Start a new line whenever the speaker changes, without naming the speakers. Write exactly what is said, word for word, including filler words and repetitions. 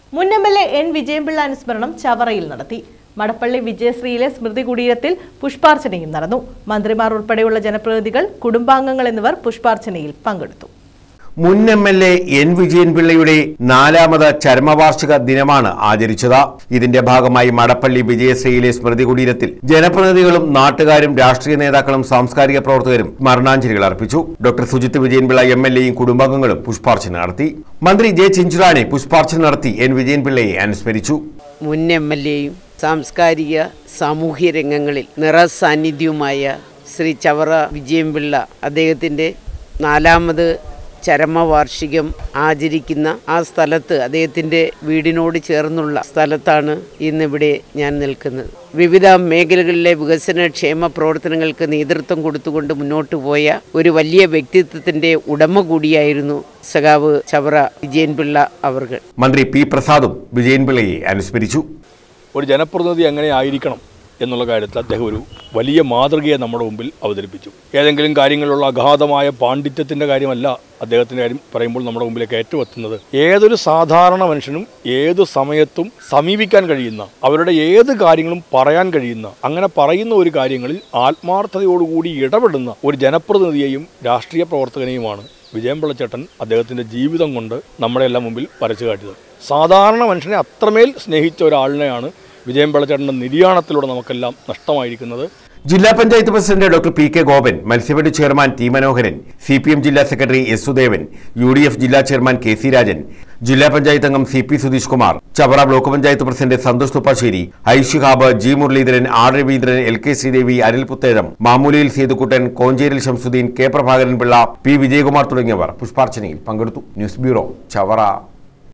മുൻ M L A N Vijayanpillai അനുസ്മരണം ചവറയിൽ നടത്തി. മടപ്പള്ളി വിജയശ്രീയിലെ സ്മൃതി കുടീരത്തിൽ പുഷ്പാർച്ചനയും നടന്നു. മന്ത്രിമാർ ഉൾപ്പെടെയുള്ള ജനപ്രതിനിധികൾ, കുടുംബാംഗങ്ങൾ എന്നിവർ പുഷ്പാർച്ചനയിൽ പങ്കെടുത്തു.
മുൻ എം എൽ എ എൻ വിജയൻപിള്ളയുടെ നാലാമത് ചരമവാർഷിക ദിനമാണ് ആചരിച്ചത്. ഇതിന്റെ ഭാഗമായി മടപ്പള്ളി വിജയശ്രീയിലെ സ്മൃതി കുടീരത്തിൽ ജനപ്രതിനിധികളും നാട്ടുകാരും രാഷ്ട്രീയ നേതാക്കളും സാംസ്കാരിക പ്രവർത്തകരും സ്മരണാഞ്ജലികൾ അർപ്പിച്ചു. Doctor Sujith Vijayanpillai M L എയും കുടുംബാംഗങ്ങളും പുഷ്പാർച്ചന നടത്തി. മന്ത്രി ജെ ചിഞ്ചുറാണി പുഷ്പാർച്ചന നടത്തി എൻ വിജയൻപിള്ളയെ അനുസ്മരിച്ചു.
മുൻ എം എൽ എയും സാംസ്കാരിക സാമൂഹ്യ രംഗങ്ങളിൽ നിറസാന്നിധ്യവുമായ ശ്രീ ചവറ വിജയൻപിള്ള അദ്ദേഹത്തിൻ്റെ നാലാമത് ചരമവാർഷികം ആചരിക്കുന്ന ആ സ്ഥലത്ത്, അദ്ദേഹത്തിൻ്റെ വീടിനോട് ചേർന്നുള്ള സ്ഥലത്താണ് ഇന്നിവിടെ ഞാൻ നിൽക്കുന്നത്. വിവിധ മേഖലകളിലെ വികസന ക്ഷേമ പ്രവർത്തനങ്ങൾക്ക് നേതൃത്വം കൊടുത്തുകൊണ്ട് മുന്നോട്ട് പോയ ഒരു വലിയ വ്യക്തിത്വത്തിൻ്റെ ഉടമ കൂടിയായിരുന്നു സഖാവ് ചവറ വിജയൻപിള്ള അവർകൾ.
മന്ത്രി പി പ്രസാദും വിജയൻപിള്ളയെ അനുസ്മരിച്ചു.
ഒരു ജനപ്രതിനിധി എങ്ങനെ ആയിരിക്കണം എന്നുള്ള കാര്യത്തിൽ അദ്ദേഹം ഒരു വലിയ മാതൃകയെ നമ്മുടെ മുമ്പിൽ അവതരിപ്പിച്ചു. ഏതെങ്കിലും കാര്യങ്ങളിലുള്ള അഗാധമായ പാണ്ഡിത്യത്തിൻ്റെ കാര്യമല്ല അദ്ദേഹത്തിൻ്റെ കാര്യം പറയുമ്പോൾ നമ്മുടെ മുമ്പിലേക്ക് ഏറ്റവും എത്തുന്നത്. ഏതൊരു സാധാരണ മനുഷ്യനും ഏതു സമയത്തും സമീപിക്കാൻ കഴിയുന്ന, അവരുടെ ഏത് കാര്യങ്ങളും പറയാൻ കഴിയുന്ന, അങ്ങനെ പറയുന്ന ഒരു കാര്യങ്ങളിൽ ആത്മാർത്ഥതയോടുകൂടി ഇടപെടുന്ന ഒരു ജനപ്രതിനിധിയെയും രാഷ്ട്രീയ പ്രവർത്തകനെയുമാണ് വിജയൻപിള്ള ചേട്ടൻ അദ്ദേഹത്തിൻ്റെ ജീവിതം കൊണ്ട് നമ്മുടെ എല്ലാം മുമ്പിൽ വരച്ചു കാട്ടിയത്. സാധാരണ മനുഷ്യനെ അത്രമേൽ സ്നേഹിച്ച ഒരാളിനെയാണ് വിജയൻപിള്ള ചേട്ടൻ്റെ നിര്യാണത്തിലൂടെ നമുക്കെല്ലാം നഷ്ടമായിരിക്കുന്നത്.
ജില്ലാ panchayat president doctor P K Gopan, മത്സ്യബന്ധന ചെയർമാൻ ടി മനോഹരൻ, സി പി എം ജില്ലാ secretary S Sudevan, U D F ജില്ലാ ചെയർമാൻ കെ സി രാജൻ, ജില്ലാ പഞ്ചായത്ത് അംഗം C P Sudheesh Kumar, Chavara block panchayat president Santhosh Thuppassery, ഐഷിഹാബ്, G Muraleedharan, R Raveendran, L K Sridevi, Anil Puthezham, മാമൂലിയിൽ Sethukuttan, കോഞ്ചേരിൽ Shamsuddin, K Prabhakaran Pillai, P Vijayakumar തുടങ്ങിയവർ പുഷ്പാർച്ചനയിൽ പങ്കെടുത്തു. News bureau, Chavara.